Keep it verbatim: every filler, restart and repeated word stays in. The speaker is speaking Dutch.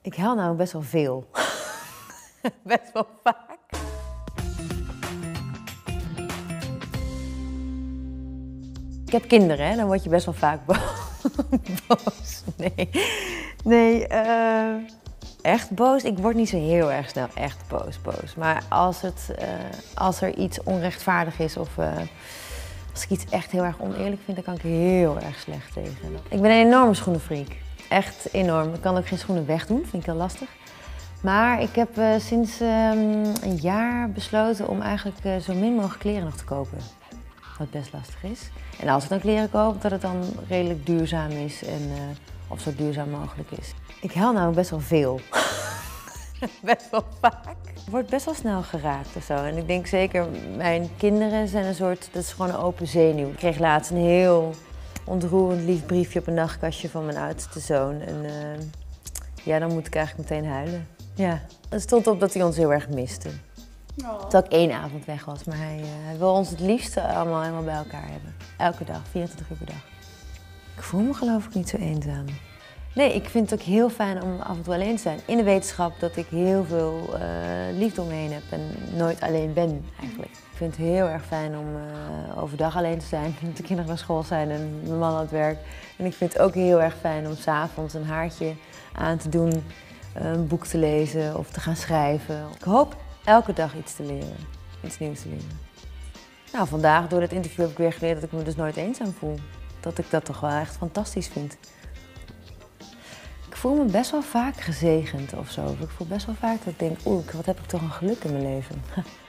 Ik huil namelijk best wel veel. Best wel vaak. Ik heb kinderen, hè? Dan word je best wel vaak bo boos. Nee, nee uh, echt boos? Ik word niet zo heel erg snel echt boos, boos. Maar als, het, uh, als er iets onrechtvaardig is of uh, als ik iets echt heel erg oneerlijk vind, dan kan ik er heel erg slecht tegen. Ik ben een enorme schoenenfreak. Echt enorm. Ik kan ook geen schoenen wegdoen, vind ik heel lastig. Maar ik heb uh, sinds um, een jaar besloten om eigenlijk uh, zo min mogelijk kleren nog te kopen. Wat best lastig is. En als ik dan kleren koop, dat het dan redelijk duurzaam is en uh, of zo duurzaam mogelijk is. Ik huil namelijk best wel veel. Best wel vaak. Ik word best wel snel geraakt of zo. En ik denk zeker, mijn kinderen zijn een soort, dat is gewoon een open zenuw. Ik kreeg laatst een heel ontroerend lief briefje op een nachtkastje van mijn oudste zoon. En uh, ja, dan moet ik eigenlijk meteen huilen. Ja. Het stond op dat hij ons heel erg miste. Oh. Terwijl ik één avond weg was, maar hij, uh, hij wil ons het liefst allemaal helemaal bij elkaar hebben. Elke dag, vierentwintig uur per dag. Ik voel me geloof ik niet zo eenzaam. Nee, ik vind het ook heel fijn om af en toe alleen te zijn. In de wetenschap dat ik heel veel uh, liefde om me heen heb en nooit alleen ben eigenlijk. Ik vind het heel erg fijn om uh, overdag alleen te zijn, dat de kinderen naar school zijn en mijn man aan het werk. En ik vind het ook heel erg fijn om 's avonds een haartje aan te doen, een boek te lezen of te gaan schrijven. Ik hoop elke dag iets te leren, iets nieuws te leren. Nou, vandaag door dit interview heb ik weer geleerd dat ik me dus nooit eenzaam voel. Dat ik dat toch wel echt fantastisch vind. Ik voel me best wel vaak gezegend of zo. Ik voel best wel vaak dat ik denk, oeh, wat heb ik toch een geluk in mijn leven.